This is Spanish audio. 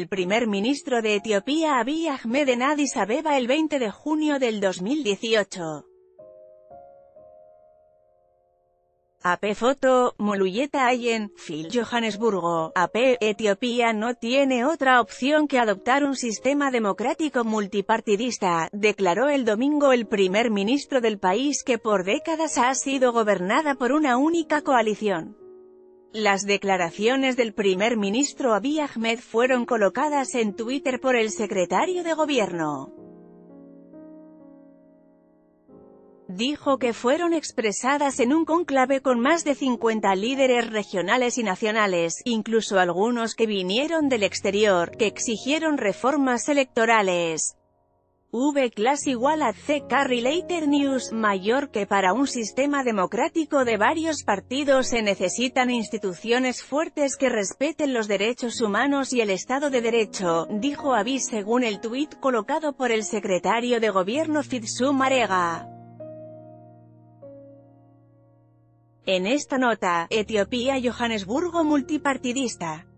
el primer ministro de Etiopía Abiy Ahmed en Addis Abeba el 20 de junio del 2018. AP Foto, Muluyeta Allen, Phil Johannesburgo, AP, Etiopía no tiene otra opción que adoptar un sistema democrático multipartidista, declaró el domingo el primer ministro del país que por décadas ha sido gobernada por una única coalición. Las declaraciones del primer ministro Abiy Ahmed fueron colocadas en Twitter por el secretario de gobierno. Dijo que fueron expresadas en un cónclave con más de 50 líderes regionales y nacionales, incluso algunos que vinieron del exterior, que exigieron reformas electorales. V-Class igual a CK Related News, mayor que para un sistema democrático de varios partidos se necesitan instituciones fuertes que respeten los derechos humanos y el Estado de Derecho, dijo Abiy según el tuit colocado por el secretario de gobierno Fitsum Arega. En esta nota, Etiopía Johannesburgo multipartidista.